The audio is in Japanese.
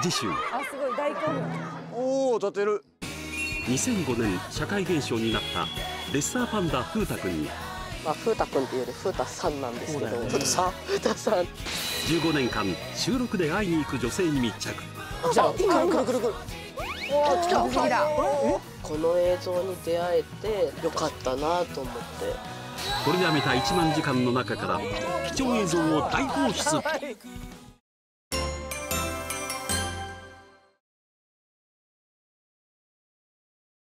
次週。 あ、すごい大興奮。 おお、立てる。 2005年社会現象になったレッサーパンダ風太くんに、 まあ、風太くんっていうより風太さんなんですけど、 風太さん。 風太さん。 15年間収録で会いに行く女性に密着。 じゃあ、くるくるくるくる。 おお、来た。 この映像に出会えてよかったなと思って。 撮りだめた1万時間の中から貴重映像を大放出。